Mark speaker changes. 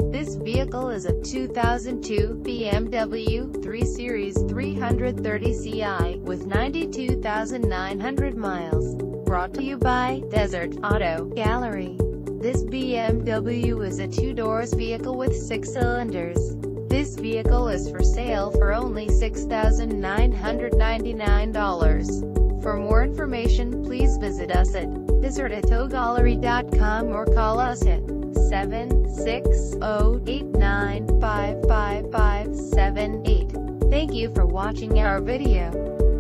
Speaker 1: This vehicle is a 2002 BMW 3 Series 330ci with 92,900 miles. Brought to you by Desert Auto Gallery. This BMW is a 2-doors vehicle with 6 cylinders. This vehicle is for sale for only $6,999. For more information, please visit us at desertautogallery.com or call us at 760-895-5578. Thank you for watching our video.